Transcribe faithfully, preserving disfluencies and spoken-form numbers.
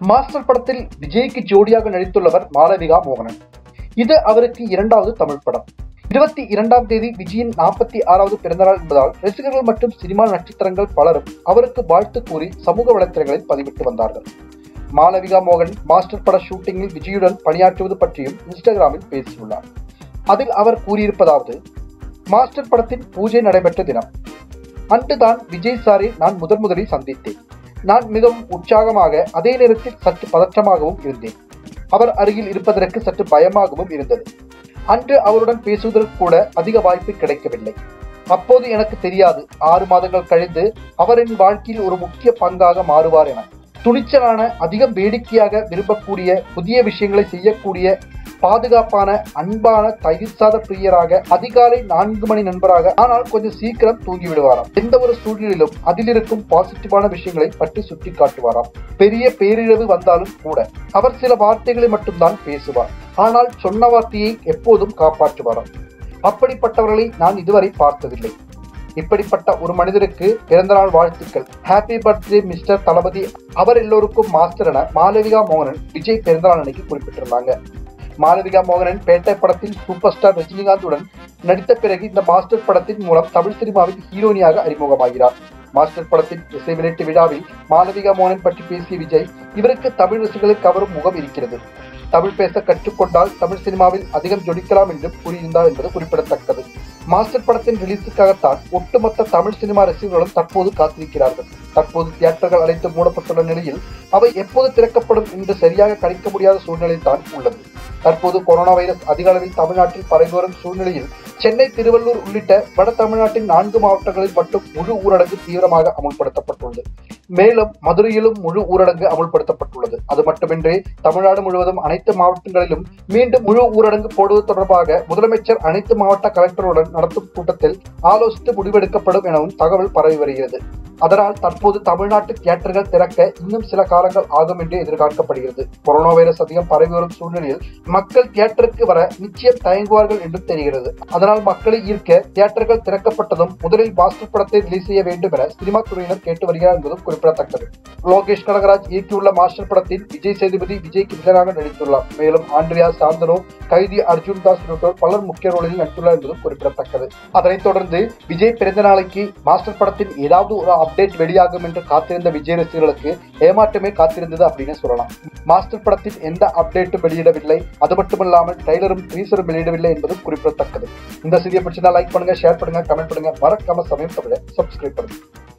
Master படத்தில் விஜய்க்கு ஜோடியாக நடித்துள்ளவர் மாளவிகா மோகனன். இது அவருக்கு இரண்டாவது தமிழ் படம். இருபத்தி இரண்டாம் தேதி விஜயின் நாற்பத்தி ஆறாவது பிறந்தநாள் என்பதால் ரசிகர்கள் மற்றும் சினிமா நட்சத்திரங்கள் பலரும் அவருக்கு வாழ்த்து கூறி சமூக வலைத்தளங்களில் பதிவிட்டு வந்தார்கள். மாளவிகா மோகன் மாஸ்டர் பட ஷூட்டிங்கில் விஜயுடன் பணியாற்றுவது பற்றியும் இன்ஸ்டாகிராமில் பேசியுள்ளார். அதில் அவர் கூறியிருப்பதாவது: மாஸ்டர் படத்தின் பூஜை நடைபெற்ற தினம் அன்றுதான் விஜய் சாரை நான் முதன் முதலில் சந்தித்தேன். நான் மிகவும் உற்சாகமாக, அதே நேரத்தில் சற்று பதற்றமாகவும் இருந்தேன். அவர் அருகில் இருப்பதற்கு சற்று பயமாகவும் இருந்தது. அன்று அவருடன் பேசுவதற்கு கூட அதிக வாய்ப்பு கிடைக்கவில்லை. அப்போது எனக்கு தெரியாது, ஆறு மாதங்கள் கழிந்து அவர் என் வாழ்க்கையில் ஒரு முக்கிய பங்காக மாறுவார் என. துணிச்சலான, அதிகம் வேடிக்கையாக விரும்பக்கூடிய, புதிய விஷயங்களை செய்யக்கூடிய, பாதுகாப்பான, அன்பான, தயிர்சாத பிரியராக, அதிகாலை நான்கு மணி நண்பராக, ஆனால் கொஞ்சம் சீக்கிரம் தூங்கி விடுவாராம். எந்த ஒரு சூழ்நிலையிலும் அதில் இருக்கும் பாசிட்டிவான விஷயங்களை பற்றி சுட்டி காட்டுவாராம். பெரிய பேரிழவு வந்தாலும் கூட அவர் சில வார்த்தைகளை மட்டும்தான் பேசுவார், ஆனால் சொன்ன வார்த்தையை எப்போதும் காப்பாற்றுவாராம். அப்படிப்பட்டவர்களை நான் இதுவரை பார்த்ததில்லை. இப்படிப்பட்ட ஒரு மனிதருக்கு பிறந்தநாள் வாழ்த்துக்கள். Happy birthday mister Thalapathy. அவர் எல்லோருக்கும் மாஸ்டர் என மாளவிகா மோகனன் விஜய் பிறந்தநாள் அன்னைக்கு குறிப்பிட்டிருந்தாங்க. மாளவிகா மோகனன் பேட்டை படத்தில் சூப்பர் ஸ்டார் ரஜினிகாந்துடன் நடித்த பிறகு இந்த மாஸ்டர் படத்தின் மூலம் தமிழ் சினிமாவில் ஹீரோனியாக அறிமுகமாகிறார். மாஸ்டர் படத்தின் இசை வெளியீட்டு விழாவில் மாளவிகா மோகனன் பற்றி பேசிய விஜய், இவருக்கு தமிழ் ரசிகர்களை கவரும் முகம் இருக்கிறது. தமிழ் பேச கற்றுக்கொண்டால் தமிழ் சினிமாவில் அதிகம் ஜொலிக்கலாம் என்று கூறியிருந்தார் என்பது குறிப்பிடத்தக்கது. மாஸ்டர் படத்தின் ரிலீஸுக்காகத்தான் ஒட்டுமொத்த தமிழ் சினிமா ரசிகர்களும் தற்போது காத்திருக்கிறார்கள். தற்போது தியேட்டர்கள் அனைத்து மூடப்பட்டுள்ள நிலையில் அவை எப்போது திறக்கப்படும் என்று சரியாக கணிக்க முடியாத சூழ்நிலை தான் உள்ளது. தற்போது கொரோனா வைரஸ் அதிக அளவில் தமிழ்நாட்டில் பரவி வரும் சூழ்நிலையில் சென்னை, திருவள்ளூர் உள்ளிட்ட வட தமிழ்நாட்டின் நான்கு மாவட்டங்களில் மட்டும் முழு ஊரடங்கு தீவிரமாக அமுல்படுத்தப்பட்டுள்ளது. மேலும் மதுரையிலும் முழு ஊரடங்கு அமுல்படுத்தப்பட்டுள்ளது. அது மட்டுமின்றி தமிழ்நாடு முழுவதும் அனைத்து மாவட்டங்களிலும் மீண்டும் முழு ஊரடங்கு போடுவது தொடர்பாக முதலமைச்சர் அனைத்து மாவட்ட கலெக்டருடன் நடத்தும் கூட்டத்தில் ஆலோசித்து முடிவெடுக்கப்படும் எனவும் தகவல் பரவி வருகிறது. அதனால் தற்போது தமிழ்நாட்டு தியேட்டர்கள் திறக்க இன்னும் சில காலங்கள் ஆகும் என்று எதிர்பார்க்கப்படுகிறது. கொரோனா வைரஸ் அதிகம் பரவி வரும் சூழ்நிலையில் மக்கள் தியேட்டருக்கு வர நிச்சயம் தயங்குவார்கள் என்றும் தெரிகிறது. அதனால் மக்களை ஈர்க்க தியேட்டர்கள் திறக்கப்பட்டதும் முதலில் மாஸ்டர் படத்தை ரிலீஸ் செய்ய வேண்டும் என சினிமா துறையினர் கேட்டு வருகிறார் என்பதும் குறிப்பிடத்தக்கது. லோகேஷ் கனகராஜ் இயக்கியுள்ள மாஸ்டர் படத்தில் விஜய் சேதுபதி விஜய்க்கு வில்லனாக நடித்துள்ளார். மேலும் ஆண்ட்ரியா, சாந்தனு, கைதி அர்ஜுன் தாஸ் உள்ளிட்டோர் பலர் முக்கிய ரோலில் நடித்துள்ளார் என்பதும் குறிப்பிடத்தக்கது. அதனைத் தொடர்ந்து விஜய் பிறந்த நாளைக்கு மாஸ்டர் படத்தின் ஏதாவது ஒரு அப்டேட் வெளியாகும் என்று காத்திருந்த விஜய் ரசிகர்களுக்கு ஏமாற்றமே காத்திருந்தது அப்படின்னு சொல்லலாம். மாஸ்டர் படத்தின் எந்த அப்டேட்டும் வெளியிடவில்லை. அது மட்டுமில்லாமல் ட்ரைலரும் டீசரும் வெளியிடவில்லை என்பதும் குறிப்பிடத்தக்கது. இந்த செய்தியை பிடிச்சிருந்தா லைக் பண்ணுங்க, ஷேர் பண்ணுங்க, கமெண்ட் பண்ணுங்க. மறக்காம சமயம் தமிழை சப்ஸ்கிரைப் பண்ணுங்க.